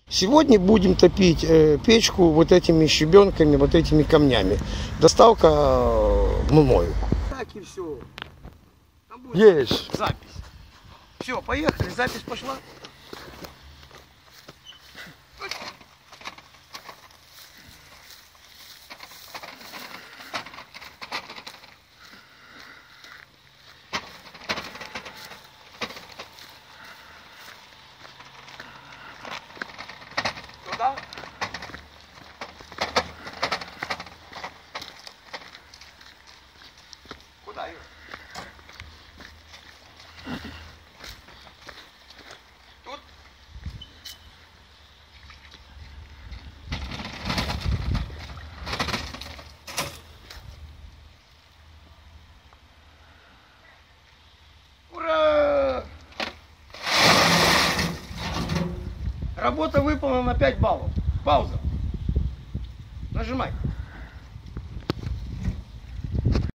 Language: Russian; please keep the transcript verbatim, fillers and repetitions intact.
Сегодня будем топить э, печку вот этими щебенками, вот этими камнями. Доставка э, мною. Так и все. Там будет Есть. запись. Все, поехали, запись пошла. Туда. Куда, Юр? Тут? Ура! Работа выполнена на пять баллов. Пауза. Нажимай.